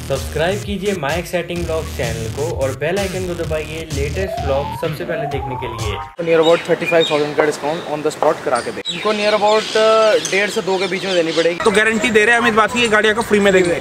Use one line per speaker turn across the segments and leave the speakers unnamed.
Subscribe कीजिए my exciting blogs channel को और बेल आइकन को दबाइए लेटेस्ट ब्लॉग सबसे पहले देखने के लिए।
नियर अबाउट 35,000 का डिस्काउंट ऑन द स्पॉट करा के दे। इनको नियर अबाउट 1.5 से 2 के बीच में देनी पड़ेगी।
तो गारंटी दे रहे हैं हम इस बात की, ये गाड़ियाँ को फ्री में देंगे।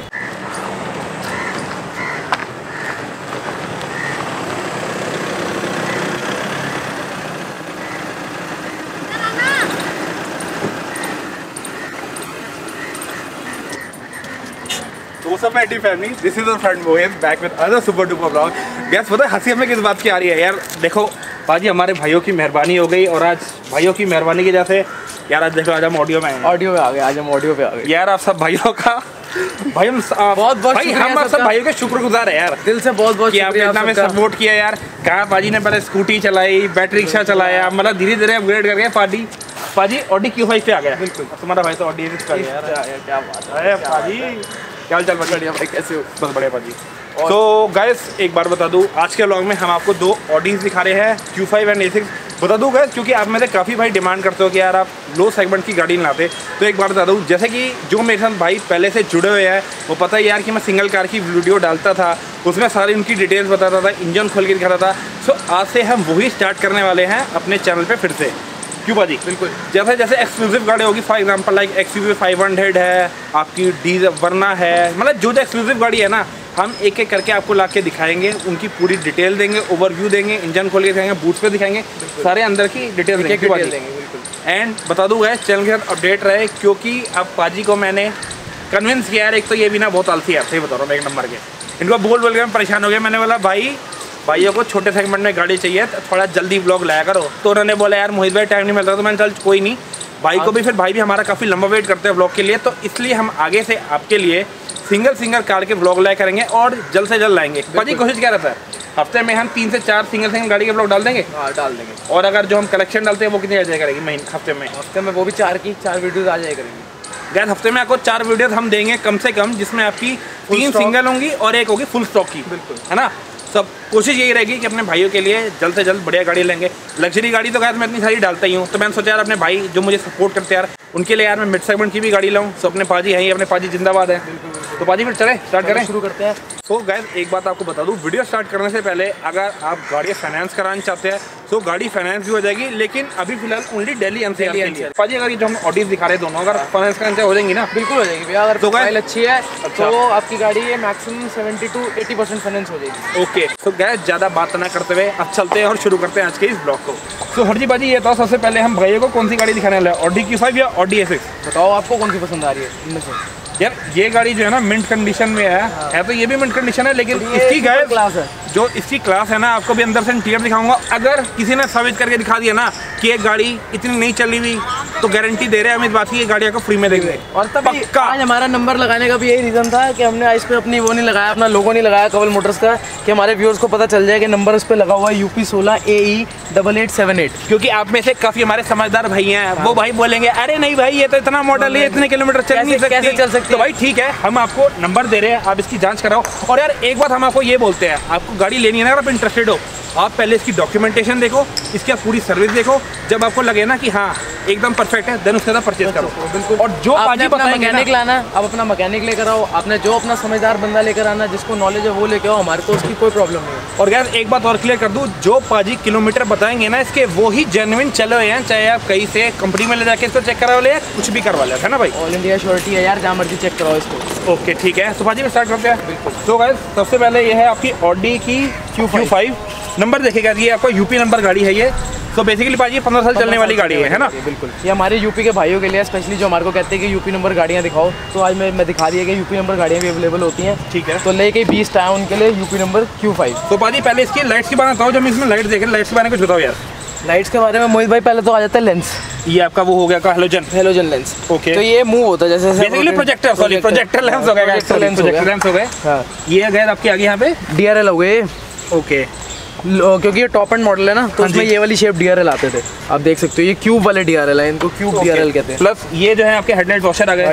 What's up, my family? This is our friend Mohin back with other super duper vlog. Guys, पता है हंसी हमें किस बात की आ रही है यार? देखो पाजी, हमारे भाइयों की मेहरबानी हो गई और आज भाइयों की मेहरबानी की वजह से यार आज देखो आज हम ऑडियो में आए।
ऑडियो पे आ गए, आज हम ऑडियो पे आ गए
यार। आप सब भाइयों का भाई हम बहुत भाई हम आप सब भाइयों के शुक्रगुजार है यार,
दिल से बहुत बहुत
शुक्रिया। आपने इतना हमें सपोर्ट किया यार। कहा पाजी ने पहले स्कूटी चलाई, बैटरी रिक्शा चलाया, मतलब धीरे धीरे अपग्रेड करके पाजी ऑडी Q5 पे आ गया। बिल्कुल, तुम्हारा भाई तो ऑडी A6 पे आ गया यार। क्या बात है पाजी, क्या हाल चाल बढ़िया भाई, कैसे हो? बस बढ़िया पाजी। तो गाइस एक बार बता दूं, आज के व्लॉग में हम आपको 2 ऑडीज दिखा रहे हैं, Q5 एंड A6। बता दूं गाइस, क्योंकि आप में से काफ़ी भाई डिमांड करते हो कि यार आप लो सेगमेंट की गाड़ी लाते, तो एक बार बता दूं, जैसे कि जो मेरे साथ भाई पहले से जुड़े हुए हैं वो पता है यार कि मैं सिंगल कार की वीडियो डालता था, उसमें सारी उनकी डिटेल्स बताता था, इंजन खोल के दिखाता था। सो आज से हम वही स्टार्ट करने वाले हैं अपने चैनल पर फिर से। क्यों भाजी? बिल्कुल। जैसे जैसे एक्सक्लूसिव गाड़ी होगी, फॉर एग्जांपल लाइक XUV 500 है, आपकी वर्ना है, मतलब जो एक्सक्लूसिव गाड़ी है ना, हम एक एक करके आपको ला के दिखाएंगे, उनकी पूरी डिटेल देंगे, ओवरव्यू देंगे, इंजन खोल के दिखाएंगे, बूट्स पे दिखाएंगे, सारे अंदर की डिटेल देंगे। एंड बता दूँ गए चैनल के साथ अपडेट रहे, क्योंकि अब पाजी को मैंने कन्विंस किया यार। एक तो ये भी ना बहुत आलसी है, सही बता रहा हूँ, एक नंबर के। इनको बोल के मैं परेशान हो गया। मैंने बोला भाइयों को छोटे सेगमेंट में गाड़ी चाहिए, तो थोड़ा जल्दी व्लॉग लाया करो। तो उन्होंने बोला यार मोहित भाई टाइम नहीं मिल रहा, तो मैंने चल कोई नहीं। भाई को भी फिर भाई भी हमारा काफ़ी लंबा वेट करते हैं व्लॉग के लिए, तो इसलिए हम आगे से आपके लिए सिंगल कार के व्लॉग लाया करेंगे और जल्द से जल्द लाएंगे। भाजी कोशिश क्या रहता है, हफ्ते में हम 3 से 4 सिंगल गाड़ी के व्लॉग डाल देंगे।
डाल देंगे। और
और अगर जो हम कलेक्शन डालते हैं वो कितनी आ जाए करेगी महीने हफ्ते में
वो भी 4 वीडियोज आ जाए करेंगी।
गैस हफ्ते में आपको 4 वीडियोज हम देंगे कम से कम, जिसमें आपकी 3 सिंगल होंगी और 1 होगी फुल स्टॉक की। बिल्कुल, है ना। सब कोशिश यही रहेगी कि अपने भाइयों के लिए जल्द से जल्द बढ़िया गाड़ी लेंगे। लग्जरी गाड़ी तो गैस मैं इतनी सारी डालता ही हूँ, तो मैंने सोचा यार अपने भाई जो मुझे सपोर्ट करते हैं यार, उनके लिए यार मैं मिड सेगमेंट की भी गाड़ी लाऊं। सो अपने पाजी हैं, अपने पाजी जिंदाबाद है। तो पाजी फिर चले स्टार्ट करें, शुरू करते हैं। तो गैस एक बात आपको बता दूं, वीडियो स्टार्ट करने से पहले अगर आप गाड़ी फाइनेंस कराना चाहते हैं तो गाड़ी फाइनेंस भी हो जाएगी, लेकिन अभी फिलहाल ओनली दिल्ली NCR। पाजी अगर ये जो हम ऑडीज दिखा रहे हैं दोनों, अगर फाइनेंस कराने हो जाएंगी ना? बिल्कुल हो जाएगी भैया। अगर तो फाइल अच्छी है तो आपकी गाड़ी है मैक्सिमम 70 to 80% फाइनेंस हो जाएगी। ओके, तो गैस ज़्यादा बात ना करते हुए अब चलते हैं और शुरू करते हैं आज के इस ब्लॉग को। तो हरजी बाजी ये तो सबसे पहले हम भैया को कौन सी गाड़ी दिखाने वाले हैं, ऑडी Q5 या ऑडी A6? बताओ आपको कौन सी पसंद आ रही है इनमें से? यार ये गाड़ी जो है ना मिंट कंडीशन में है तो ये भी मिंट कंडीशन है, लेकिन इसकी गाइस क्लास है, जो इसकी क्लास है ना, आपको भी अंदर से इंटीरियर दिखाऊंगा। अगर किसी ने साबित करके दिखा दिया ना कि एक गाड़ी इतनी नहीं चली हुई, तो गारंटी दे रहे हैं हम इस बात की, ये गाड़ियाँ को फ्री में देंगे। और तभी
आज हमारा नंबर लगाने का भी यही रीज़न था कि हमने इस पे अपनी वो नहीं लगाया, अपना लोगो नहीं लगाया कवल मोटर्स का, कि हमारे व्यूअर्स को पता चल जाए कि नंबर इस पे लगा हुआ है UP16 AE 8878।
क्योंकि आप में से काफ़ी हमारे समझदार भाई हैं, वो भाई बोलेंगे अरे नहीं भाई ये तो इतना मॉडल है, इतने किलोमीटर चल नहीं सकती, कैसे चल सकती? तो भाई ठीक है, हम आपको नंबर दे रहे हैं, आप इसकी जांच कराओ। और यार एक बात हम आपको ये बोलते हैं, आपको गाड़ी लेनी है ना, अगर आप इंटरेस्टेड हो, आप पहले इसकी डॉक्यूमेंटेशन देखो, इसकी पूरी सर्विस देखो, जब आपको लगे ना कि हाँ एकदम परफेक्ट है, देन उसके बाद परचेज करो। बिल्कुल। और जो
आपने अपना मैकेनिक लाना, आप अपना मैकेनिक लेकर आओ, आपने जो अपना समझदार बंदा लेकर आना, जिसको नॉलेज है वो लेकर आओ, हमारे तो उसकी कोई प्रॉब्लम नहीं है। और
यार एक बात और क्लियर कर दूं, जो पाजी किलोमीटर बताएंगे ना इसके, वो ही जेन्युइन चले हुए हैं, चाहे आप कहीं से कंपनी में ले जाके इसको चेक करवा ले, कुछ भी करवा ले, है ना भाई?
ऑल इंडिया श्योरिटी है यार, जहाँ मर्जी चेक कराओ इसको।
ओके ठीक है, तो पाजी में स्टार्ट करते हैं। बिल्कुल। तो गाइस सबसे पहले ये है आपकी ऑडी की Q5। नंबर देखेगा, ये आपका यूपी नंबर गाड़ी है ये। तो बेसिकली पाजी 15 साल चलने वाली गाड़ी है ना?
बिल्कुल। ये हमारे यूपी के भाइयों के लिए स्पेशली, जो हमारे को कहते हैं कि यूपी नंबर गाड़ियाँ दिखाओ, तो आज मैं दिखा रही है कि यूपी नंबर गाड़ियाँ भी अवेलेबल होती हैं। ठीक है। तो लेके 20 टाइम उनके लिए यूपी नंबर Q5।
तो पाजी पहले इसकी लाइट्स की बात बताओ, जब इसमें लाइट देखें, लाइट्स के बारे में कुछ बताओ यार।
लाइट्स के बारे में मोहित भाई पहले तो आ जाता है लेंस।
ये आपका वो हो गया का हेलोजन लेंस। ओके।
तो ये मूव होता है जैसे
बेसिकली प्रोजेक्टर लेंस हो गया, प्रोजेक्टर लेंस हो गए। हाँ। ये गए आपके आगे यहाँ पे DRL हो गए। ओके।
क्योंकि ये टॉप एंड मॉडल है ना, तो उसमें ये वाली शेप DRL आते थे, आप देख सकते हो। ये क्यूब वाले DRL है, इनको क्यूब DRL कहते हैं।
प्लस ये जो है आपके हेडलाइट वॉशर आ गए,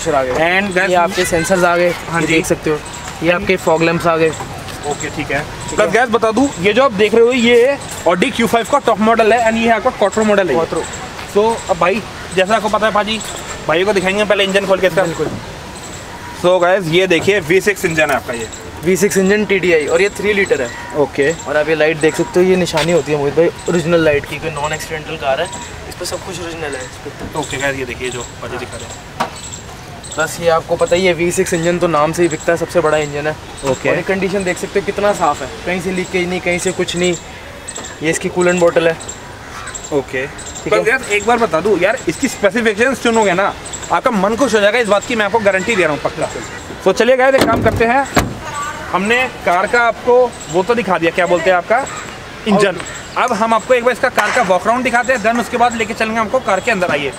एंड ये आपके सेंसर्स आ गए, देख सकते हो। ये आपके फॉग लैंप्स आ गए।
ओके ठीक है। प्लस गैस बता दूं, ये जो आप देख रहे हो ये ऑडी Q5 का टॉप मॉडल है, एंड ये आपका क्वार्टर मॉडल है। तो अब भाई जैसा आपको पता है पाजी, भाइयों को दिखाएंगे पहले इंजन खोल के इसका। बिल्कुल। सो गाइस ये देखिए V6 इंजन है आपका, ये
V6 इंजन TDI और ये 3 लीटर है।
ओके।
और आप ये लाइट देख सकते हो, ये निशानी होती है मोहित भाई ओरिजिनल लाइट की, कोई नॉन एक्सीडेंटल कार है, इस पर सब कुछ ओरिजिनल है इस पर।
ओके गाइस ये देखिए जो पाजी दिखा रहे हैं।
प्लस ये आपको पता ही है V6 इंजन तो नाम से ही बिकता है, सबसे बड़ा इंजन है।
ओके।
और ये कंडीशन देख सकते हो कितना साफ़ है, कहीं से लीकेज नहीं, कहीं से कुछ नहीं। ये इसकी कूलेंट बोतल है।
ओके। पर यार एक बार बता दूं यार, इसकी स्पेसिफिकेशन सुनोगे ना आपका मन खुश हो जाएगा इस बात की, मैं आपको गारंटी दे रहा हूँ पक्का। तो चलिए गाइस एक काम करते हैं, हमने कार का आपको वो तो दिखा दिया, क्या बोलते हैं आपका इंजन। अब हम आपको एक बार इसका कार का वॉक राउंड दिखाते हैं, देन उसके बाद लेके चलेंगे हमको कार के अंदर। आइए।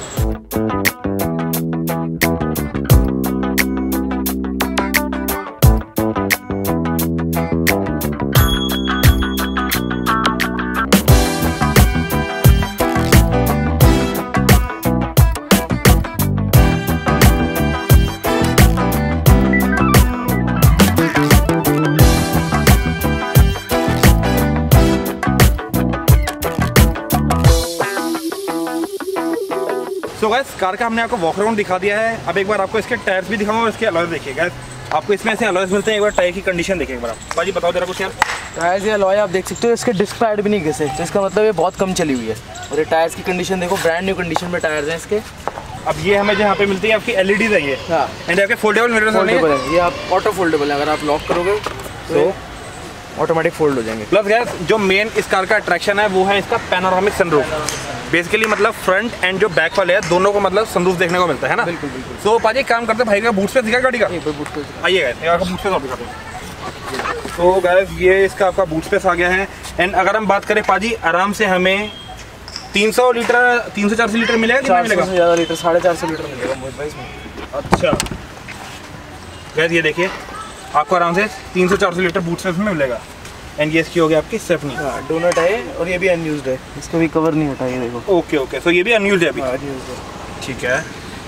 तो गाइस कार का हमने आपको वॉक राउंड दिखा दिया है। अब एक बार आपको इसके टायर्स भी दिखाऊंगा और इसके अलॉयज देखिए गाइस, आपको इसमें ऐसे अलॉयज मिलते हैं। एक बार टायर की कंडीशन देखिए एक बार आप। भाजी बताओ जरा कुछ यार।
टायर्स ये अलॉय आप देख सकते हो, इसके डिस्क पैड भी नहीं घिसे, तो इसका मतलब ये बहुत कम चली हुई है। और ये टायर्स की कंडीशन देखो, ब्रांड न्यू कंडीशन में टायर्स हैं इसके।
अब ये हमें जहाँ पे मिलती है आपकी LEDs है ये।
हाँ।
एंड आपके फोल्डेबल मिरर्स
है, ये आप ऑटो फोल्डेबल है, अगर आप लॉक करोगे तो ऑटोमेटिक फोल्ड हो जाएंगे।
प्लस गैस जो मेन इस कार का अट्रैक्शन है वो है इसका पैनोरामिक सनरूफ। बेसिकली मतलब फ्रंट एंड जो बैक वाले हैं दोनों को मतलब सनरूफ देखने को मिलता है ना।
बिल्कुल बिल्कुल।
तो पाजी एक काम करते हैं, भाई का बूट स्पेस दिखा गाड़ी का। आइए गाइस बूट स्पेस दिखाते हैं। तो गाइस ये इसका आपका बूट स्पेस आ गया है। एंड अगर हम बात करें पाजी, आराम से हमें 300 लीटर 300-400 लीटर मिलेगा, कितना मिलेगा?
ज़्यादा लीटर, 450 लीटर मिलेगा मोहित भाई इसमें।
अच्छा गाइस ये देखिए आपको आराम से 300-400 लीटर बूट स्पेस में मिलेगा। एंड ये इसकी हो गई आपकी स्टेपनी।
हाँ, डोनट है और ये भी अनयूज्ड है, इसका भी कवर नहीं हटा, ये देखो।
ओके ओके, सो ये भी अनयूज्ड है अभी।
अनयूज्ड है।
ठीक है।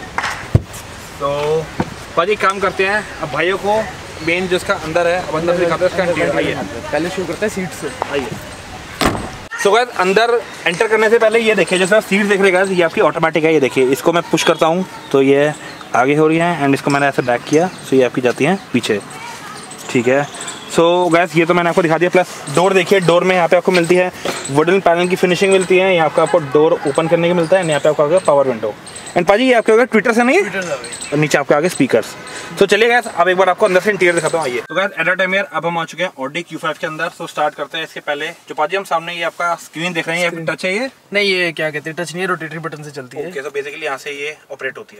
तो पाजी काम करते हैं, अब भाइयों को मेन जो इसका अंदर है अब अंदर से दिखाते हैं इसका इंटीरियर। आइए
पहले शुरू करते हैं सीट से।
आइए। सो गाइस अंदर एंटर करने से पहले ये देखिए, जैसे सीट देख रहे गाइस ये आपकी ऑटोमेटिक है। ये देखिए इसको मैं पुश करता हूँ तो ये आगे हो रही है, एंड इसको मैंने ऐसे बैक किया तो ये आपकी जाती हैं पीछे। ठीक है। सो गाइस ये तो मैंने आपको दिखा दिया। प्लस डोर देखिए, डोर में यहाँ पे आपको मिलती है वुडन पैनल की फिनिशिंग मिलती है। यहाँ पे आपको डोर ओपन करने का मिलता है, यहाँ पे आपको आगे पावर विंडो। एंड पाजी ये आपके होगा ट्विटर से नहीं है, और नीचे आपके आगे स्पीकर्स। तो चलिए गाइस अब एक बार आपको अंदर से इंटीरियर दिखाता हूँ। आइए। तो गाइस एट अ टाइम यार अब हम आ चुके हैं ऑडी Q5 के अंदर। तो स्टार्ट करते हैं। इसके पहले जो पाजी हम सामने ये आपका स्क्रीन देख रहे हैं, ये टच है, ये
नहीं, ये क्या कहते हैं, टच नहीं है, रोटेटरी बटन से चलती है।
ओके, तो बेसिकली यहाँ से ये ऑपरेट होती है।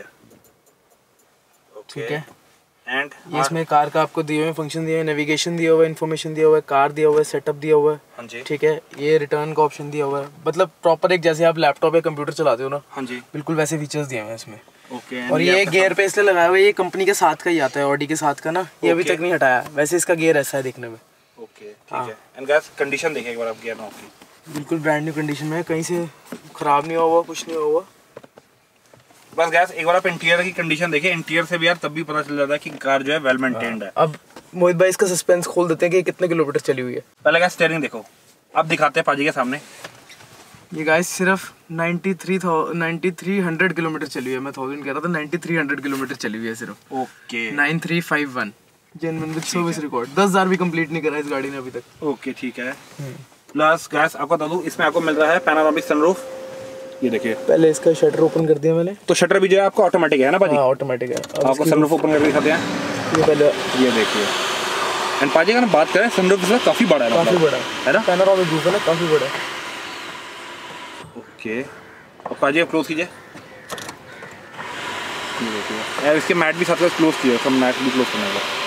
ठीक है।
एंड
ये इसमें कार का आपको दिए हुए फंक्शन दिए हुए, नेविगेशन दिया हुआ है, इन्फॉर्मेशन दिया हुआ है, कार दिया हुआ है, सेटअप दिया हुआ है।
हाँ जी।
ठीक है। ये रिटर्न का ऑप्शन दिया हुआ है, मतलब प्रॉपर एक जैसे आप लैपटॉप या कंप्यूटर चलाते हो ना,
हाँ जी,
बिल्कुल वैसे फीचर्स दिए हुए हैं इसमें।
ओके।
और ये गियर पे इसलिए लगाया हुआ है, ये कंपनी के साथ का ही आता है, ऑडी के साथ का ना, ये अभी तक नहीं हटाया। वैसे इसका गियर ऐसा है देखने में।
ओके ठीक है। एंड गाइस कंडीशन देखिए एक बार आप गियर नॉब की,
बिल्कुल ब्रांड न्यू कंडीशन में है, कहीं से खराब नहीं हुआ, कुछ नहीं हुआ।
बस गैस एक बार आप इंटीरियर की कंडीशन देखिए, इंटीरियर से भी यार तब भी पता चल जाता है कि कार जो है वेल मेंटेन्ड है।
अब मोहित भाई इसका सस्पेंस खोल देते हैं कि कितने किलोमीटर चली हुई है।
पहले गैस स्टीयरिंग देखो, अब दिखाते हैं पाजी के सामने।
ये गाइस सिर्फ 9300 किलोमीटर चली हुई है। मैं 1000 कह रहा था, 9300 किलोमीटर चली हुई है सिर्फ।
Okay
9351 genuine with service record. 10,000 भी कंप्लीट नहीं करा इस गाड़ी ने अभी तक।
ओके ठीक है। प्लस गैस आपको बता दूं इसमें आपको मिल रहा है पैनोरामिक सनरूफ। ये देखिए
पहले इसका शटर ओपन कर दिया मैंने,
तो शटर भी जो है आपका ऑटोमेटिक है ना पाजी?
हाँ ऑटोमेटिक है।
आपको सनरूफ ओपन करके दिखाते हैं।
ये पहले
ये देखिए। एंड पाजी अगर बात करें सनरूफ इसका काफी बड़ा है,
काफी बड़ा
है ना?
पैनोरामिक रूफ है ना, काफी बड़ा है।
ओके अब पाजी आप क्लोज कीजिए। ये देखिए यार इसके मैट भी साथ साथ क्लोज किए, सब मैट भी क्लोज करने का।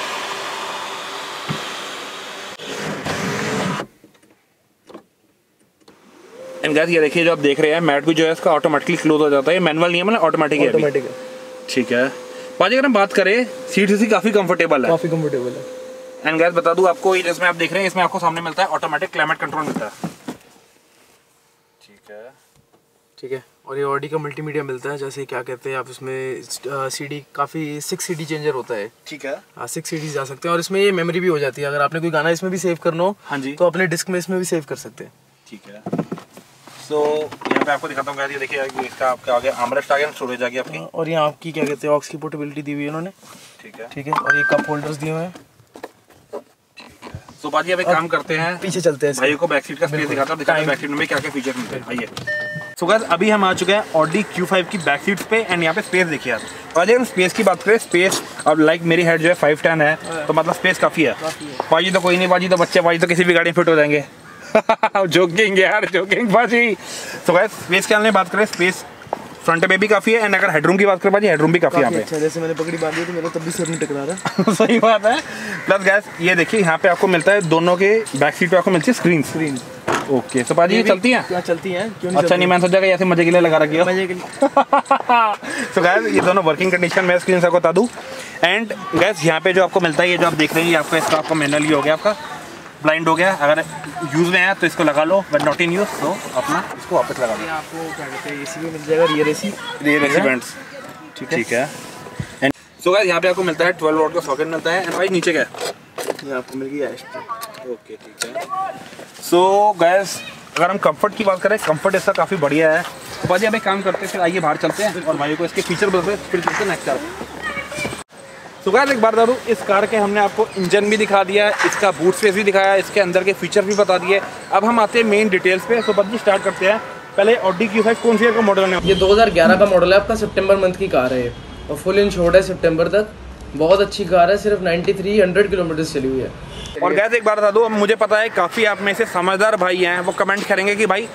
एंड गाइस ये देखिए जो आप देख रहे हैं मैट भी जो है इसका ऑटोमेटिकली क्लोज हो जाता है। ये मैनुअल नहीं है, मतलब ऑटोमेटिक है।
ऑटोमेटिक है।
ठीक है पाजी अगर हम बात करें सीट इसकी काफी कंफर्टेबल है,
काफी कंफर्टेबल है।
एंड गाइस बता दूं आपको इसमें आप देख रहे हैं इसमें आपको सामने मिलता है ऑटोमेटिक क्लाइमेट कंट्रोल मिलता है। ठीक है।
ठीक है। और ये ऑडी का मल्टीमीडिया मिलता है, जैसे क्या कहते हैं आप इसमें सीडी, काफ़ी 6 सीडी चेंजर होता है। ठीक है। हाँ 6 सीडीज जा सकते हैं, और इसमें ये मेमोरी भी हो जाती है। अगर आपने कोई गाना इसमें भी सेव करना हो,
हाँ जी,
तो अपने डिस्क में इसमें भी सेव कर सकते हैं।
ठीक है। सो यहाँ पे आपको दिखाता हूँ गाइस, ये देखिए इसका आपका आगे आर्मरेस्ट आ गया, स्टोरेज आ गई आपकी।
और यहाँ आपकी क्या कहते हैं ऑक्स की पोर्टेबिलिटी दी हुई है उन्होंने। ठीक है। और ये कप होल्डर्स दिए हुए हैं।
तो बाजी अब एक काम करते हैं,
पीछे चलते हैं,
भाई को बैक सीट का स्पेस दिखाता हूं, दिखाते हैं बैक सीट में क्या क्या फीचर मिलते हैं। आइए। सो गाइस अभी हम आ चुके हैं ऑडी Q5 की बैक सीट्स पे एंड यहाँ पे स्पेस देखिए आप। और हम स्पेस की बात करें, स्पेस अब लाइक मेरी हेड जो है 5'10" है, तो मतलब स्पेस काफ़ी है। बाजी तो कोई नहीं, बाजी तो बच्चे, बाजी तो किसी भी गाड़ी में फिट हो जाएंगे। जोकिंग यार, जोकिंग बाजी। तो गाइस स्पेस के लिए बात करें, स्पेस फ्रंट पे भी काफी है एंड अगर हेडरूम की बात करें बाजी, हेडरूम भी काफी यहाँ पे।
अच्छा, जैसे मैंने पकड़ी बांधी तो मेरा तब भी सिर नहीं टकरा रहा।
सही बात है। प्लस गैस ये देखिए यहाँ पे आपको मिलता है, दोनों के बैक सीट पे आपको मिलती है स्क्रीन। ओके, तो बाजी ये चलती हैं?
क्या चलती हैं? क्यों नहीं?
अच्छा नहीं, मैंने सोचा कि ऐसे मजे के लिए लगा रखी है।
मजे के लिए।
तो गैस ये दोनों वर्किंग कंडीशन में, स्क्रीन से आपको बता दूं। एंड गैस यहाँ पे जो आपको मिलता है, ये जो आप देख रहे हैं, ये आपका इसका आपका मैनुअल ही हो गया, आपका ब्लाइंड हो गया। अगर यूज में है तो इसको लगा लो, बट नॉट इन यूज तो अपना इसको वापस लगा लो।
आपको क्या कहते हैं, एसी भी मिल जाएगा, रियर एसी
वेंट्स। ठीक है। एंड सो गाइस यहाँ पे आपको मिलता है 12 वोल्ट का सॉकेट मिलता है। एंड भाई नीचे क्या है?
ये आपको मिल गया।
ओके, ठीक है। सो गाइस अगर हम कंफर्ट की बात करें, कंफर्ट इसका काफ़ी बढ़िया है। तो भाई अब एक काम करते हैं, फिर आइए बाहर चलते हैं और भाई को इसके फीचर बताते हैं, फिर चलते हैं नेक्स्ट कार। तो गाइस एक बार बता दूं, इस कार के हमने आपको इंजन भी दिखा दिया, इसका बूट स्पेस भी दिखाया, इसके अंदर के फीचर भी बता दिए। अब हम आते हैं मेन डिटेल्स पे। तो बच्ची स्टार्ट करते हैं। पहले ऑडी Q5 कौन सी ईयर का मॉडल है?
ये 2011 का मॉडल है आपका, सितंबर मंथ की कार है ये, और फुल इंश्योर्ड है सितंबर तक। बहुत अच्छी कार है, सिर्फ 9300 किलोमीटर चली हुई है।
और गैस एक बार बता दो, मुझे पता है काफ़ी आप में से समझदार भाई हैं, वो कमेंट करेंगे कि भाई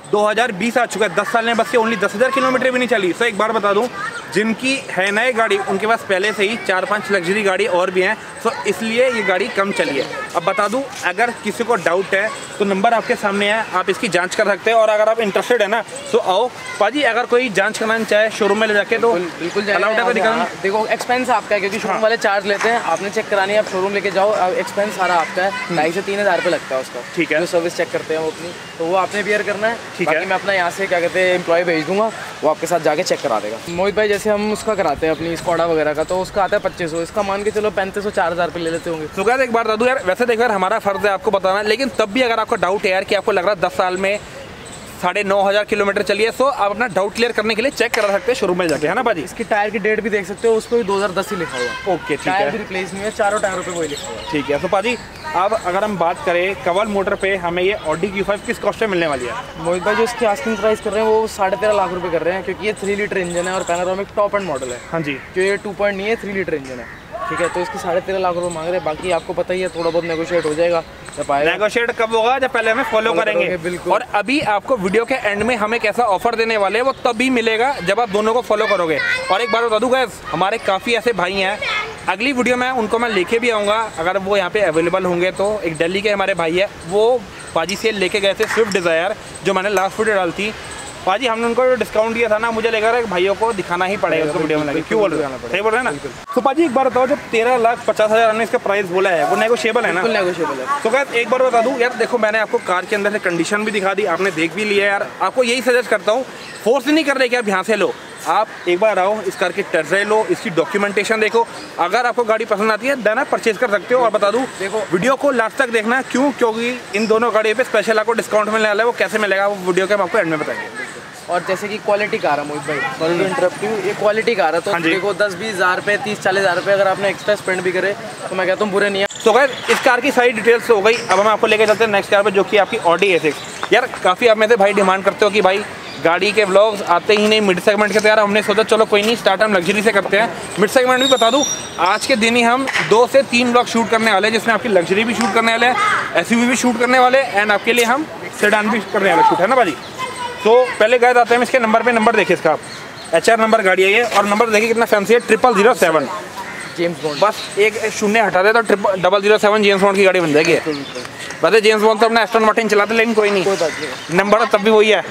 2020 आ चुका है, 10 साल में बस ये ओनली 10,000 किलोमीटर भी नहीं चली। सो एक बार बता दूं, जिनकी है नई गाड़ी उनके पास पहले से ही 4-5 लग्जरी गाड़ी और भी हैं, सो इसलिए ये गाड़ी कम चली है। अब बता दूं, अगर किसी को डाउट है तो नंबर आपके सामने है, आप इसकी जांच कर सकते हैं। और अगर आप इंटरेस्टेड है ना तो आओ पाजी, अगर कोई जांच कराना चाहे शोरूम में ले जाके तो बिल्कुल अलाउड है।
देखो एक्सपेंस आपका है, क्योंकि शोरूम वाले चार्ज लेते हैं, आपने चेक करानी है, आप शोरूम लेके जाओ, एक्सपेंस सारा आपका है। 2,500 से 3,000 रुपये लगता है उसका।
ठीक है।
जो सर्विस चेक करते हैं वो अपनी, तो वो आपने बियर करना है।
ठीक है।
बाकी मैं अपना यहाँ से क्या कहते हैं एम्प्लॉय भेज दूंगा, वो आपके साथ जाके चेक करा देगा। मोहित भाई जैसे हम उसका कराते हैं अपनी स्कॉडा वगैरह का, तो उसका आता है 2500, इसका मान के चलो 3500 4,000 रुपये ले लेते होंगे।
तो क्या एक बार बता दूं यार, वैसे देखो यार हमारा फर्ज है आपको बताना, लेकिन तब भी अगर आपको डाउट है यार कि आपको लग रहा है 10 साल में 9,500 किलोमीटर चलिए, सो आप अपना डाउट क्लियर करने के लिए चेक करा सकते हैं शोरूम में जाके, है ना भाजी?
इसकी टायर की डेट भी देख सकते हो, उसको भी 2010 ही लिखा हुआ।
ओके, ठीक
टायर
है।
भी रिप्लेस नहीं है, चारों टायरों पे वही लिखा हुआ है।
ठीक है। तो पाजी अब अगर हम बात करें कवल मोटर पे, हमें ये ऑडी Q5 किस कॉस्ट में मिलने वाली है?
मोहित भाई जो इसकी आस्किंग प्राइस कर रहे हैं वो 13.5 लाख रुपए कर रहे हैं, क्योंकि ये 3 लीटर इंजन है और पैनोरामिक टॉप एंड मॉडल है।
हाँ जी।
जो ये 2 पॉइंट नहीं है, 3 लीटर इंजन है। ठीक है, तो इसकी 13.5 लाख रुपए मांग रहे हैं। बाकी आपको पता ही है, थोड़ा बहुत नेगोशिएट हो जाएगा।
नेगोशिएट कब होगा? जब पहले हमें फॉलो करेंगे।
बिल्कुल।
और अभी आपको वीडियो के एंड में हमें कैसा ऑफर देने वाले हैं वो तभी मिलेगा जब आप दोनों को फॉलो करोगे। और एक बार बता दूं गाइस, हमारे काफ़ी ऐसे भाई हैं, अगली वीडियो में उनको मैं लेके भी आऊँगा, अगर वो यहाँ पे अवेलेबल होंगे तो। एक दिल्ली के हमारे भाई है, वो पाजी से लेके गए थे स्विफ्ट डिज़ायर, जो मैंने लास्ट वीडियो डाली थी। पाजी हमने उनको जो डिस्काउंट दिया था ना, मुझे लग रहा है भाइयों को दिखाना ही पड़ेगा उसको वीडियो में लगे। क्यों बोल रहे हैं? सही बोल रहे हैं ना? तो पाजी एक बार बताओ, जब 13,50,000 हमने इसका प्राइस बोला है, वो नेगोशिएबल है ना?
नेगोशिएबल है।
तो गाइस एक बार बता दूं यार, देखो मैंने आपको कार के अंदर से कंडीशन भी दिखा दी, आपने देख भी लिया यार। आपको यही सजेस्ट करता हूँ, फोर्स नहीं कर रहे कि आप यहाँ से लो, आप एक बार आओ, इस कार की टेस्ट ड्राइव लो, इसकी डॉक्यूमेंटेशन देखो। अगर आपको गाड़ी पसंद आती है देन आप परचेज कर सकते हो। और बता दूं, देखो वीडियो को लास्ट तक देखना, क्यों? क्योंकि इन दोनों गाड़ी पे स्पेशल आपको डिस्काउंट मिलने वाला है। वो कैसे मिलेगा वो वीडियो के हम आपको एंड में बताएंगे।
और जैसे कि क्वालिटी कार है मोहित भाई, सॉरी टू इंटरप्ट यू, ये क्वालिटी कार है, तो देखो 10-20 हज़ार रुपये, 30-40 हज़ार रुपये अगर आपने एक्स्ट्रा स्पेंड भी करे तो मैं कहता हूँ बुरे नहीं है।
तो गाइस इस कार की सारी डिटेल्स हो गई। अब हम आपको लेके चलते हैं नेक्स्ट कार पे, जो कि आपकी ऑडी A6। यार काफ़ी आप में से भाई डिमांड करते हो कि भाई गाड़ी के व्लॉग्स आते ही नहीं मिड सेगमेंट के, तो यार हमने सोचा चलो कोई नहीं, स्टार्ट हम लग्जरी से करते हैं। मिड सेगमेंट भी बता दूं, आज के दिन ही हम 2 से 3 व्लॉग शूट करने वाले हैं, जिसमें आपकी लग्जरी भी शूट करने वाले हैं, SUV भी शूट करने वाले एंड आपके लिए हम सेडान भी करने वाले शूट, है ना भाजी? तो पहले गाइस आते हैं इसके नंबर पे। नंबर देखिए इसका, HR नंबर गाड़ी है ये, और नंबर देखिए कितना फैंसी है, 00007
जेम्स बॉन्ड।
बस एक शून्य हटा दे तो 007 जेम्स बॉन्ड की गाड़ी बन जाएगी। वैसे जेम्स बॉन्ड तो अपना एस्टन मार्टिन चलाते, लेकिन कोई नहीं, नंबर तब भी वही है।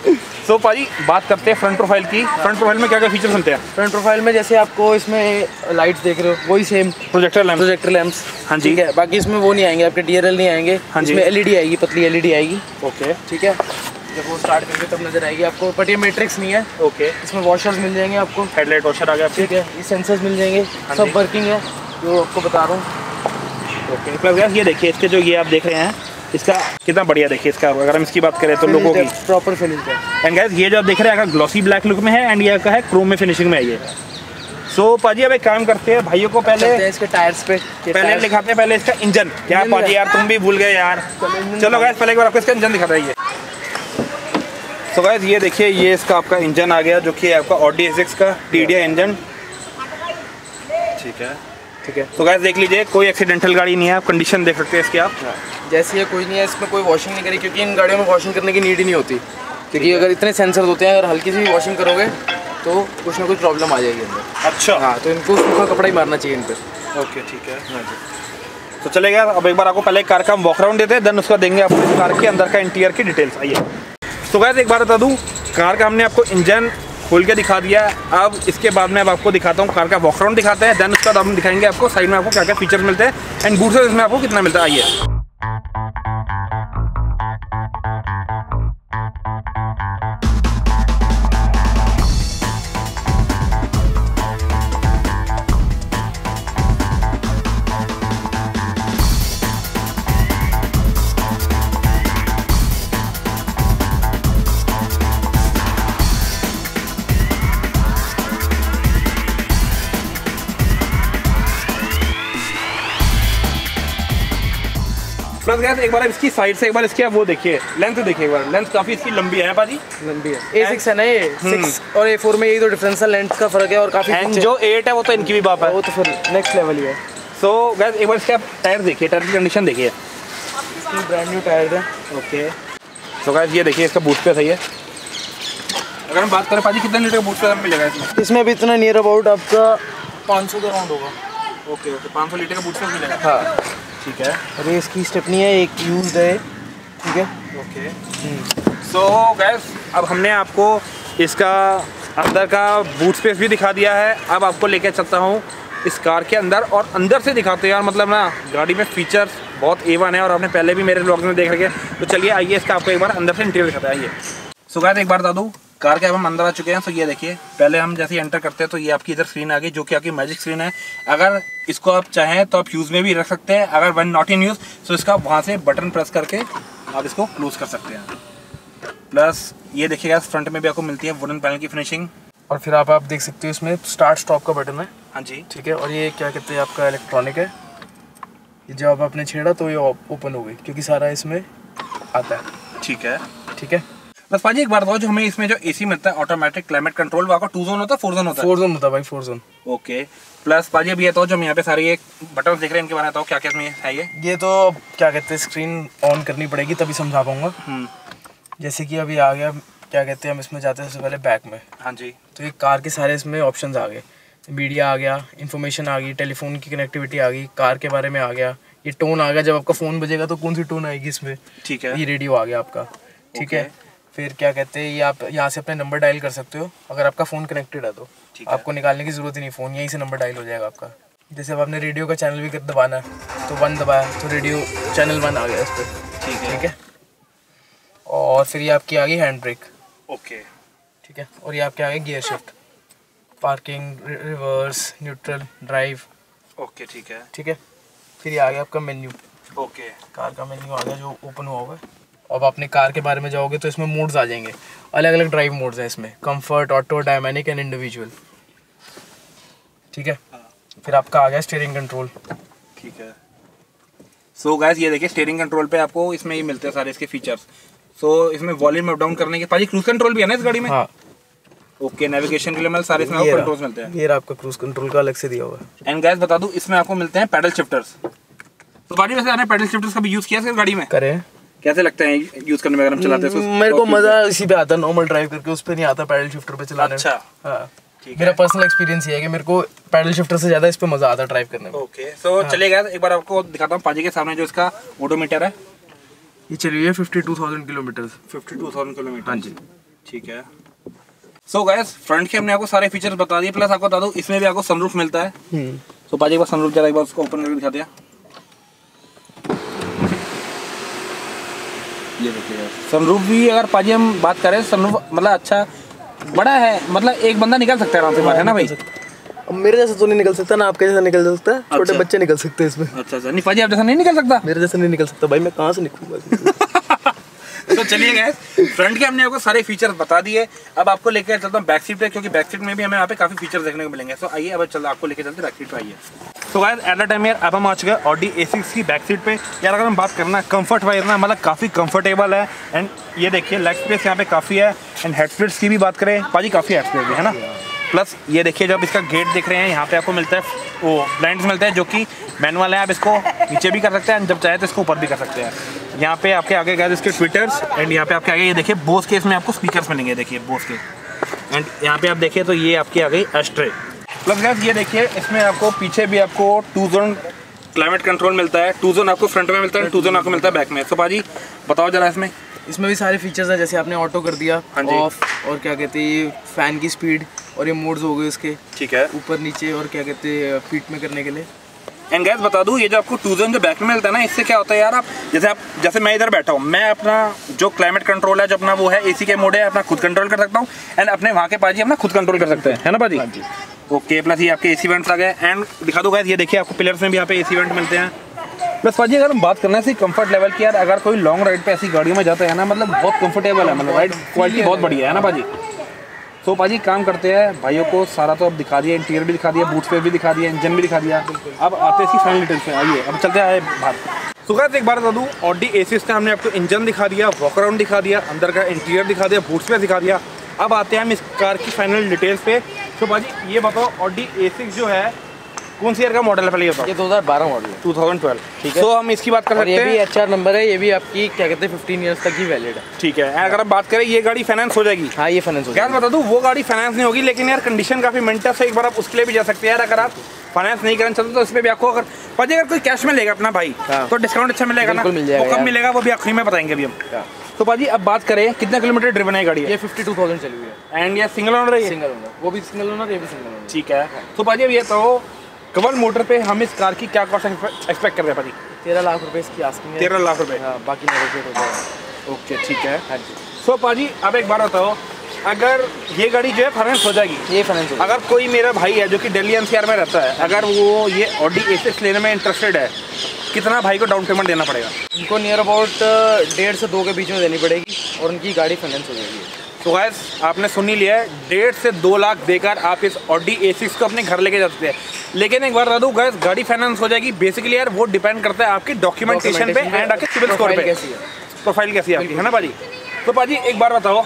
तो पाजी बात करते हैं फ्रंट प्रोफाइल की। फ्रंट प्रोफाइल में क्या क्या फीचर्स मिलते हैं?
फ्रंट प्रोफाइल में जैसे आपको इसमें लाइट्स देख रहे हो वही सेम, प्रोजेक्टर लैंप्स।
हाँ जी।
ठीक है, बाकी इसमें वो नहीं आएंगे आपके, DRL नहीं आएंगे।
हाँ जी।
इसमें LED आएगी, पतली LED आएगी।
ओके,
ठीक है, जब वो स्टार्ट करेंगे तब नजर आएगी आपको, बट ये मैट्रिक्स नहीं है।
ओके,
इसमें वॉशर्स मिल जाएंगे आपको,
हेडलाइट वॉशर आ गया।
ठीक है, ये सेंसर्स मिल जाएंगे, सब वर्किंग है जो आपको बता रहा हूँ।
ओके, प्लस यार ये देखिए इसके जो ये आप देख रहे हैं, इसका कितना बढ़िया देखिए इसका, अगर हम इसकी बात करें तो लोगों की
प्रॉपर फिनिश है।
एंड गाइस ये जो आप देख रहे हैं ग्लॉसी ब्लैक लुक में है, एंड ये का है क्रोम में फिनिशिंग में है ये। सो पाजी अब एक काम करते हैं, भाइयों को पहले
इसके टायर्स पे
पहले दिखाते हैं, पहले इसका इंजन। क्या पाजी यार तुम भी भूल गए यार। चलो गाइस पहले एक बार आपको इसका इंजन दिखाता है। सो गाइस ये देखिए, ये इसका आपका इंजन आ गया जो कि आपका ऑडी A6 का TDI इंजन। ठीक है। तो गाइस देख लीजिए, कोई एक्सीडेंटल गाड़ी नहीं है, आप कंडीशन देख सकते हैं इसकी आप।
जैसे ये कोई नहीं है, इसमें कोई वॉशिंग नहीं करी, क्योंकि इन गाड़ियों में वॉशिंग करने की नीड ही नहीं होती, क्योंकि अगर इतने सेंसर होते हैं, अगर हल्की सी भी वॉशिंग करोगे तो कुछ ना कुछ प्रॉब्लम आ जाएगी अंदर।
अच्छा
हाँ, तो इनको सूखा कपड़ा ही मारना चाहिए इन पर।
ओके ठीक है। हाँ जी, तो चलेगा। अब एक बार आपको पहले कार का वॉक राउंड देते हैं, देन उसका देंगे आपको इस कार के अंदर का इंटीरियर की डिटेल्स। आइए। तो गाइस एक बार बता दूं, कार का हमने आपको इंजन खोल के दिखा दिया। अब इसके बाद में अब आपको दिखाता हूँ कार का वॉक राउंड दिखाते हैं, देन उसके बाद हम दिखाएंगे आपको साइड में आपको क्या क्या फीचर्स मिलते हैं एंड बूट स्पेस में आपको कितना मिलता है। आइए। प्लस गाइस एक बार इसकी साइड से एक बार इसकी आप वो देखिए, लेंथ देखिए एक बार, लेंथ काफी इसकी लंबी है पाजी।
लंबी है। A6 है ना ये, 6 और A4 में यही तो डिफरेंस है, लेंथ का फर्क है। और काफी
एंड जो 8 है वो तो इनकी भी बाप है,
वो तो फिर नेक्स्ट लेवल ही है।
सो गाइस एक बार इसके आप टायर देखिए, टायर की कंडीशन देखिए,
इसकी ब्रांड न्यू टायर है।
ओके। सो गाइस ये देखिए इसका बूट स्पेस है ये। अगर हम बात करें पाजी कितने लीटर का बूट स्पेस मिलेगा इसमें?
इसमें भी इतना नियर अबाउट आपका 500 का राउंड होगा।
ओके 500 लीटर का बूट स्पेस मिलेगा।
हाँ
ठीक है।
और ये इसकी स्टेपनी है, एक यूज्ड है। ठीक है।
ओके। सो गाइस अब हमने आपको इसका अंदर का बूट स्पेस भी दिखा दिया है। अब आपको लेके चलता हूँ इस कार के अंदर और अंदर से दिखाते हैं यार, मतलब ना गाड़ी में फीचर्स बहुत A1 है और आपने पहले भी मेरे व्लॉग में देख रखे। तो चलिए आइए इसका आपको एक बार अंदर से इंटीरियर दिखाते हैं। आइए। सो गाइस एक बार बता दूँ, कार के अब हम अंदर आ चुके हैं। तो ये देखिए, पहले हम जैसे एंटर करते हैं तो ये आपकी इधर स्क्रीन आ गई जो कि आपकी मैजिक स्क्रीन है। अगर इसको आप चाहें तो आप यूज़ में भी रख सकते हैं, अगर वन नॉट इन यूज़ तो इसका वहाँ से बटन प्रेस करके आप इसको क्लोज कर सकते हैं। प्लस ये देखिएगा फ्रंट में भी आपको मिलती है वुडन पैनल की फिनिशिंग।
और फिर आप देख सकते हो इसमें स्टार्ट स्टॉप का बटन है।
हाँ जी।
ठीक है। और ये क्या कहते हैं आपका इलेक्ट्रॉनिक है, ये जब आपने छेड़ा तो ये ओपन हो गई, क्योंकि सारा इसमें आता है।
ठीक है।
ठीक है।
बस पाजी एक बार बताओ, जो हमें इसमें जो AC मिलता है ऑटोमेटिक क्लाइमेट कंट्रोल, वो आपका 2 जोन होता है 4 जोन होता है?
4 जोन होता है भाई, 4 जोन।
ओके। प्लस पाजी अभी ये तो जो हम यहाँ पे सारी एक बटन देख रहे हैं इनके बारे में बताओ क्या क्या इसमें है।
ये तो क्या कहते हैं स्क्रीन ऑन करनी पड़ेगी तभी समझा पाऊंगा। जैसे कि अभी आ गया, क्या कहते हैं हम इसमें जाते हैं सबसे पहले बैक में।
हाँ जी।
तो ये कार के सारे इसमें ऑप्शंस आ गए, मीडिया आ गया, इन्फॉर्मेशन आ गई, टेलीफोन की कनेक्टिविटी आ गई, कार के बारे में आ गया, ये टोन आ गया, जब आपका फ़ोन बजेगा तो कौन सी टोन आएगी इसमें। ठीक है। ये रेडियो आ गया आपका। ठीक है। फिर क्या कहते हैं, ये आप यहाँ से अपने नंबर डायल कर सकते हो, अगर आपका फ़ोन कनेक्टेड है तो आपको निकालने की ज़रूरत ही नहीं, फ़ोन यहीं से नंबर डायल हो जाएगा आपका। जैसे अब आपने रेडियो का चैनल भी दबाना है तो 1 दबाया तो रेडियो चैनल 1 आ गया इस पर। ठीक है। और फिर ये आपकी आ गई हैंड ब्रेक।
ओके।
ठीक है। और ये आपके आ गए gear shift, parking, reverse, neutral, drive.
Okay ठीक है।
ठीक है। फिर ये आ गया आपका मेन्यू।
ओके।
कार का मेन्यू आ गया जो ओपन हुआ होगा। अब अपने कार के बारे में जाओगे तो इसमें मोड्स आ जाएंगे, अलग अलग ड्राइव मोड्स हैं इसमें, comfort, auto, dynamic and individual. ठीक है। फिर आपका आ गया स्टीयरिंग कंट्रोल।
ठीक है। सो गाइस ये देखिए स्टीयरिंग कंट्रोल पे आपको इसमें ही मिलते हैं सारे इसके फीचर्स। सो इसमें वॉल्यूम अप डाउन करने के पाजी क्रूज कंट्रोल भी है ना इस गाड़ी में? हाँ। ओके। नेविगेशन के लिए मतलब सारे इसमें आपको कंट्रोल्स मिलते हैं।
ये आपका क्रूज कंट्रोल का अलग से दिया हुआ है।
एंड गाइस बता दूं, इसमें आपको मिलते हैं पैडल शिफ्टर्स। तो गाड़ी वैसे आपने पैडल शिफ्टर्स का भी यूज किया है इस गाड़ी में?
करें।
कैसे लगते हैं यूज करने में अगर हम चलाते हैं?
मेरे को मजा इसी पे आता है, नॉर्मल ड्राइव करके, उस पे नहीं आता पैडल शिफ्टर पे चलाने। अच्छा। हाँ। मेरा पर्सनल एक्सपीरियंस ये है कि मेरे को पैडल शिफ्टर से ज्यादा इस पे मजा आता है ड्राइव करने में। ओके। सो
चलिए गाइस एक बार आपको दिखाता हूँ पाजी के सामने जो इसका ओडोमीटर है।
ये चली है 52,000 किलोमीटर।
52,000 किलोमीटर।
हाँ जी।
ठीक है। सो गाइस फ्रंट के हमने आपको सारे फीचर्स बता दिए, प्लस आपको बता दूं इसमें भी आपको सनरूफ मिलता है। तो पाजी एक बार सनरूफ जरा एक बार उसको ओपन करके दिखा दिया। ये देखिए सनरूफ भी अगर पाजी हम बात करें, सनरूफ मतलब अच्छा बड़ा है, मतलब एक बंदा निकल सकता है आराम से बाहर, है ना भाई?
अब मेरे जैसा तो नहीं निकल सकता ना, आपके जैसा निकल सकता है। छोटे बच्चे निकल सकते हैं इसमें।
अच्छा। नहीं पाजी आप जैसा नहीं निकल सकता?
मेरे जैसा नहीं निकल सकता भाई, मैं कहाँ से निकलूंगा?
तो चलिए गाइस, फ्रंट के हमने आपको सारे फीचर्स बता दिए। अब आपको लेकर चलता हूँ बैक सीट पे, क्योंकि बैक सीट में भी हमें यहाँ पे काफी फीचर्स देखने को मिलेंगे। तो आइए अब चलो आपको लेकर चलते बैक सीट पे। आइए तो गाइस, एट द टाइम यार अब हम आ चुके हैं ऑडी A6 की बैक सीट पे। यार अगर हम बात करना कंफर्ट वाइज ना, मतलब काफ़ी कंफर्टेबल है। एंड ये देखिए लेग स्पेस यहाँ पे काफ़ी है। एंड हेड स्पेस की भी बात करें पाजी, काफ़ी हेड स्पेस है ना। प्लस ये देखिए जब इसका गेट देख रहे हैं, यहाँ पे आपको मिलता है वो ब्लाइंड्स मिलते हैं जो कि मैनुअल है। आप इसको नीचे भी कर सकते हैं, जब चाहे तो इसको ऊपर भी कर सकते हैं। यहाँ पे आपके आगे गए इसके ट्विटर्स। एंड यहाँ पे आपके आगे ये देखिए बोस के इसमें आपको स्पीकर्स मिलेंगे, देखिए बोस के। एंड यहाँ पे आप देखिए तो ये आपकी आ गई एस्ट्रे। प्लस गैस ये देखिए इसमें आपको पीछे भी आपको 2 जोन क्लाइमेट कंट्रोल मिलता है। 2 जोन आपको फ्रंट में मिलता है, 2 जोन आपको मिलता है बैक में। तो पाजी बताओ जरा इसमें
भी सारे फीचर्स हैं, जैसे आपने ऑटो कर दिया, ऑफ, और क्या कहते हैं ये फैन की स्पीड, और ये मोड्स हो गए इसके, ठीक है, ऊपर नीचे, और क्या कहते हैं फीट में करने के लिए।
एंड गैस बता दूं, ये जो आपको 2 जोन जो बैक में मिलता है ना, इससे क्या होता है यार, जैसे मैं इधर बैठा हूँ, मैं अपना जो क्लाइमेट कंट्रोल है, जो अपना वो है एसी के मोड है, अपना खुद कंट्रोल कर सकता हूँ। एंड अपने वहाँ के पाजी अपना खुद कंट्रोल कर सकते हैं, है ना पाजी? ओके। प्लस ये आपके एसी वेंट्स आ गए। एंड दिखा दो गाइस, ये देखिए आपको पिलर्स में भी यहाँ पे एसी वेंट मिलते हैं। प्लस पाजी अगर हम बात करना है कंफर्ट लेवल की, यार अगर कोई लॉन्ग राइड पे ऐसी गाड़ियों में जाता है ना, मतलब बहुत कंफर्टेबल है, मतलब राइड क्वालिटी बहुत बढ़िया है ना पाजी। तो पाजी काम करते हैं भाइयों को सारा तो अब दिखा दिया, इंटीरियर भी दिखा दिया, बूट स्पेस भी दिखा दिया, इंजन भी दिखा दिया। अब आते हैं इसकी फाइनल डिटेल्स में। आइए अब चलते हैं बाहर। तो गाइस एक बार बता दूं, ऑडी A6 का हमने आपको इंजन दिखा दिया, वॉक अराउंड दिखा दिया, अंदर का इंटीरियर दिखा दिया, बूट स्पेस दिखा दिया। अब आते हैं हम इस कार की फाइनल डिटेल्स पे। तो पाजी ये बताओ ऑडी A6 जो है कौन सी ईयर का मॉडल है, पहले ये बताओ।
ये 2012 मॉडल है,
2012, ठीक है। तो हम इसकी बात कर सकते हैं,
ये भी HR नंबर है, ये भी आपकी क्या कहते हैं 15 ईयर्स तक ही वैलिड है,
ठीक है। अगर आप बात करें ये गाड़ी फाइनेंस हो जाएगी?
हाँ ये फाइनेंस हो जाएगी।
यार बता दूं, वो गाड़ी फाइनेंस नहीं होगी, लेकिन यार कंडीशन काफी मेंटेन है, एक बार आप उसके लिए भी जा सकते हैं। यार अगर आप फाइनेंस नहीं करना चाहते तो इसमें भी आपको अगर पाजी अगर कोई कैश में लेगा अपना भाई, तो डिस्काउंट अच्छा मिलेगा ना। वो कब मिलेगा वो भी आखिरी में बताएंगे अभी हम। तो पाजी अब बात करें कितने किलोमीटर ड्रिवन है गाड़ी?
ये 52,000 चली हुई है।
एंड ये सिंगल ओनर है?
सिंगल ओनर, वो भी सिंगल ओनर, ये भी सिंगल ओनर, ठीक है।
तो पाजी अब ये तो कवल मोटर पे हम इस कार की क्या कॉस्ट एक्सपेक्ट कर रहे हैं पाजी?
13 लाख रुपए इसकी आस्किंग है।
13 लाख रुपए,
बाकी नेगोशिएट हो जाएगा।
ओके ठीक है।
हाँ जी।
सो पाजी अब एक बार बताओ, अगर ये गाड़ी जो है फाइनेंस हो जाएगी?
ये फाइनेंस हो जाएगी।
अगर कोई मेरा भाई है जो कि दिल्ली NCR में रहता है, अगर वो ये ऑडी A6 लेने में इंटरेस्टेड है, कितना भाई को डाउन पेमेंट देना पड़ेगा?
उनको नियर अबाउट 1.5 से 2 के बीच में देनी पड़ेगी, और उनकी गाड़ी फाइनेंस हो जाएगी।
तो गाइस आपने सुन ही लिया है, 1.5 से 2 लाख देकर आप इस ऑडी A6 को अपने घर लेके जा सकते हैं। लेकिन एक बार बता दूं गाइस, गाड़ी फाइनेंस हो जाएगी बेसिकली यार, वो डिपेंड करता है आपकी डॉक्यूमेंटेशन पे एंड आपके सिविल स्कोर पे, प्रोफाइल कैसी है आपकी, है ना पाजी? तो पाजी एक बार बताओ,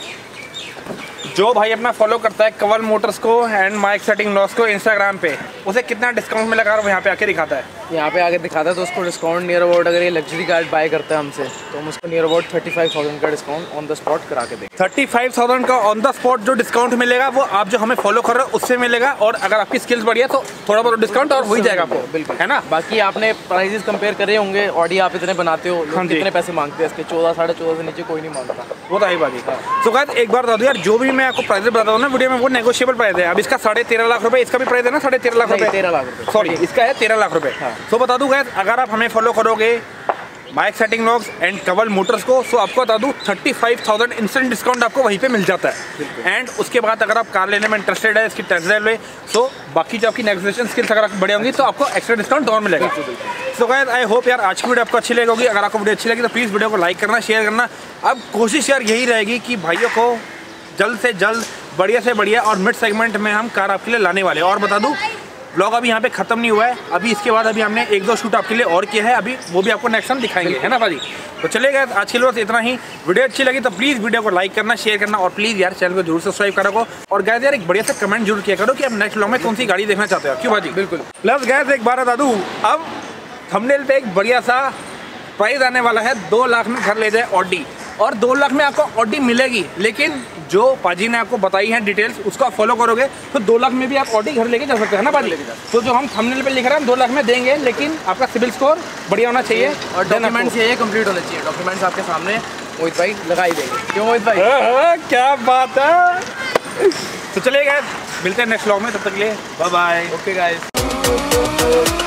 जो भाई अपना फॉलो करता है कवल मोटर्स को एंड माई एक्साइटिंग व्लॉग्स को इंस्टाग्राम पे, उसे कितना डिस्काउंट मिलेगा वो यहाँ पे आके दिखाता है?
यहाँ पे आगे दिखाता है तो उसको डिस्काउंट नियर अबाउट, अगर ये लग्जरी कार बाय करता है हमसे तो हम उसको नियर अबाउट 35,000 का डिस्काउंट ऑन द स्पॉट करा के देंगे।
35,000 का ऑन द स्पॉट जो डिस्काउंट मिलेगा वो आप जो हमें फॉलो कर रहे हो उससे मिलेगा, और अगर आपकी स्किल्स बढ़िया तो थोड़ा बहुत डिस्काउंट और हो ही जाएगा आपको,
बिल्कुल,
है ना?
बाकी आपने प्राइजेस कंपेयर करे होंगे, ऑडी आप इतने बनाते हो, लोग कितने पैसे मांगते हैं इसके? 14, 14.5 से नीचे कोई नहीं मांगता,
वो तो है बात है। तो गाइस एक बार बता दो यार, जो भी मैं आपको प्राइस बताता हूँ ना वीडियो में, वो नेगोशिएबल प्राइस है। अब इसका 13.5 लाख रुपए, इसका भी प्राइस है ना 13.5 लाख रुपए,
13 लाख रुपए,
सॉरी इसका है 13 लाख रुपए। तो बता दूं गाइस, अगर आप हमें फॉलो करोगे my exciting vlogs and Kawal Motors को, तो आपको बता दूं 35,000 इंस्टेंट डिस्काउंट आपको वहीं पे मिल जाता है। एंड उसके बाद अगर आप कार लेने में इंटरेस्टेड है इसकी टेस्ट ड्राइव में, तो बाकी जो आपकी नेगोशिएशन स्किल्स अगर आपकी बढ़िया होंगी तो आपको एक्स्ट्रा डिस्काउंट और मिलेगा। तो गाइस आई होप यार आज की वीडियो आपको अच्छी लगेगी। अगर आपको वीडियो अच्छी लगी तो प्लीज़ वीडियो को लाइक करना, शेयर करना। अब कोशिश यार यही रहेगी कि भाइयों को जल्द से जल्द बढ़िया से बढ़िया और मिड सेगमेंट में हम कार आपके लिए लाने वाले हैं। और बता दूं ब्लॉग अभी यहाँ पे खत्म नहीं हुआ है, अभी इसके बाद अभी हमने 1-2 शूट आपके लिए और किया है, अभी वो भी आपको नेक्स्ट टाइम दिखाएंगे, है ना भाजी? तो चलेगा आज के लिए बस इतना ही। वीडियो अच्छी लगी तो प्लीज़ वीडियो को लाइक करना, शेयर करना, और प्लीज़ यार चैनल को जरूर सब्सक्राइब करो। और गाइस यार एक बढ़िया सा कमेंट जरूर किया करो कि आप नेक्स्ट व्लॉग में कौन सी गाड़ी देखना चाहते हो, क्यों भाजी? बिल्कुल। प्लस गाइस एक बार बता दूँ, अब थंबनेल पे एक बढ़िया सा प्राइस आने वाला है, 2 लाख में घर ले जाए ऑडी, और 2 लाख में आपको ऑडी मिलेगी। लेकिन जो पाजी ने आपको बताई है डिटेल्स, उसको आप फॉलो करोगे तो 2 लाख में भी आप ऑडी घर लेके जा सकते हैं ना पाजी? तो जो हम थंबनेल पे लिख रहे हैं 2 लाख में देंगे, लेकिन आपका सिविल स्कोर बढ़िया होना चाहिए और डॉक्यूमेंट्स ये कंप्लीट होने चाहिए। डॉक्यूमेंट्स आपके सामने मोहित भाई लगा ही देंगे, क्यों मोहित भाई? क्या बात है। तो चलिए गाइस मिलते हैं नेक्स्ट व्लॉग में, तब तक के लिए बाय बाय। Okay guys.